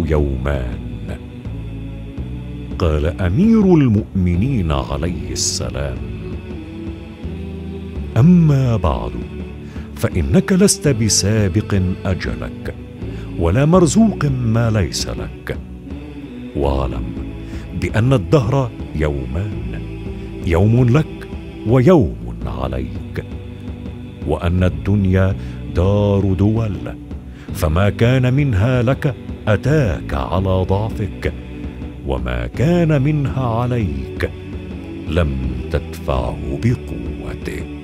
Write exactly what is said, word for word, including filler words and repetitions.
يومان. قال أمير المؤمنين عليه السلام: أما بعد، فإنك لست بسابق أجلك ولا مرزوق ما ليس لك، واعلم بأن الدهر يومان، يوم لك ويوم عليك، وأن الدنيا دار دول، فما كان منها لك أتاك على ضعفك، وما كان منها عليك لم تدفعه بقوتك.